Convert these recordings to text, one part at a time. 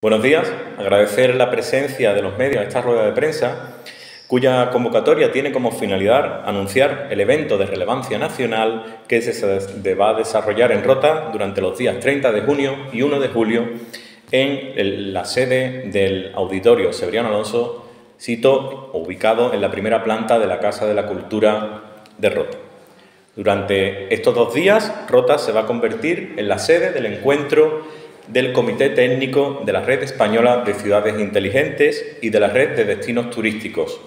Buenos días. Agradecer la presencia de los medios a esta rueda de prensa, cuya convocatoria tiene como finalidad anunciar el evento de relevancia nacional que se va a desarrollar en Rota durante los días 30 de junio y 1 de julio en la sede del Auditorio Severiano Alonso, sito ubicado en la primera planta de la Casa de la Cultura de Rota. Durante estos 2 días, Rota se va a convertir en la sede del encuentro del Comité Técnico de la Red Española de Ciudades Inteligentes y de la Red de Destinos Turísticos.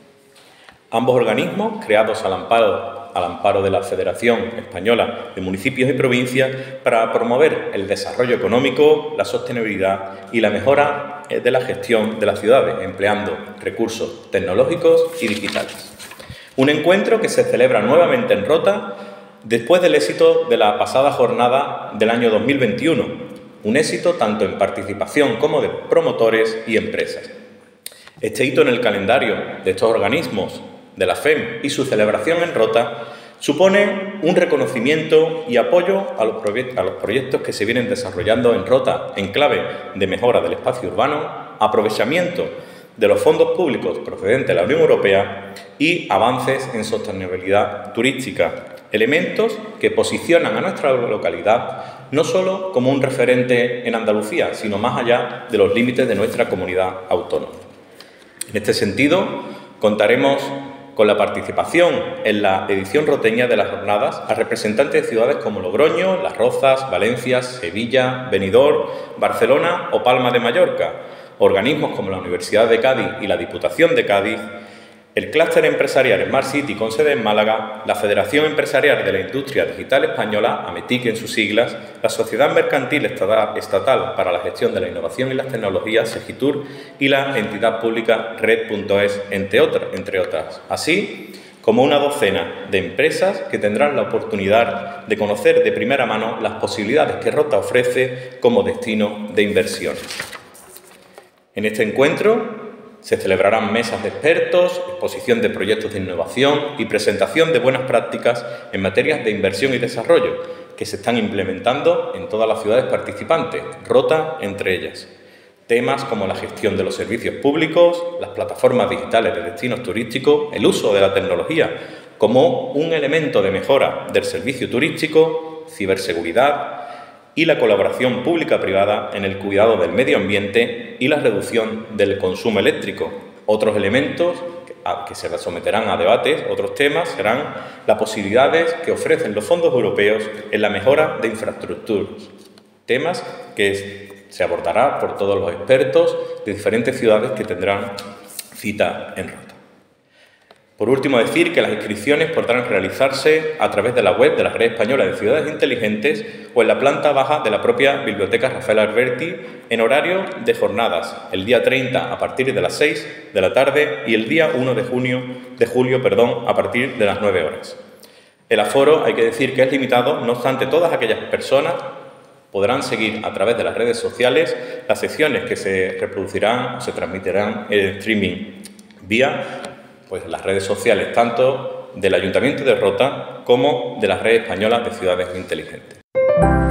Ambos organismos, creados al amparo de la Federación Española de Municipios y Provincias, para promover el desarrollo económico, la sostenibilidad y la mejora de la gestión de las ciudades, empleando recursos tecnológicos y digitales. Un encuentro que se celebra nuevamente en Rota después del éxito de la pasada jornada del año 2021, un éxito tanto en participación como de promotores y empresas. Este hito en el calendario de estos organismos de la FEM y su celebración en Rota supone un reconocimiento y apoyo a los proyectos que se vienen desarrollando en Rota en clave de mejora del espacio urbano, aprovechamiento de los fondos públicos procedentes de la Unión Europea y avances en sostenibilidad turística, elementos que posicionan a nuestra localidad no solo como un referente en Andalucía, sino más allá de los límites de nuestra comunidad autónoma. En este sentido, contaremos con la participación en la edición roteña de las jornadas a representantes de ciudades como Logroño, Las Rozas, Valencia, Sevilla, Benidorm, Barcelona o Palma de Mallorca, organismos como la Universidad de Cádiz y la Diputación de Cádiz, el Clúster Empresarial Smart City con sede en Málaga, la Federación Empresarial de la Industria Digital Española, AMETIC en sus siglas, la Sociedad Mercantil Estatal para la Gestión de la Innovación y las Tecnologías, SEGITUR, y la entidad pública Red.es, entre otras, así como una docena de empresas que tendrán la oportunidad de conocer de primera mano las posibilidades que Rota ofrece como destino de inversiones. En este encuentro se celebrarán mesas de expertos, exposición de proyectos de innovación y presentación de buenas prácticas en materias de inversión y desarrollo que se están implementando en todas las ciudades participantes, Rota entre ellas. Temas como la gestión de los servicios públicos, las plataformas digitales de destinos turísticos, el uso de la tecnología como un elemento de mejora del servicio turístico, ciberseguridad y la colaboración pública-privada en el cuidado del medio ambiente y la reducción del consumo eléctrico. Otros elementos que se someterán a debates, otros temas, serán las posibilidades que ofrecen los fondos europeos en la mejora de infraestructuras. Temas que se abordará por todos los expertos de diferentes ciudades que tendrán cita en Rota. Por último, decir que las inscripciones podrán realizarse a través de la web de la Red Española de Ciudades Inteligentes o en la planta baja de la propia Biblioteca Rafael Alberti en horario de jornadas, el día 30 a partir de las 6 de la tarde y el día 1 de julio a partir de las 9 horas. El aforo, hay que decir que es limitado, no obstante, todas aquellas personas podrán seguir a través de las redes sociales las secciones que se reproducirán o se transmitirán en streaming vía las redes sociales tanto del Ayuntamiento de Rota como de la Red Española de Ciudades Inteligentes.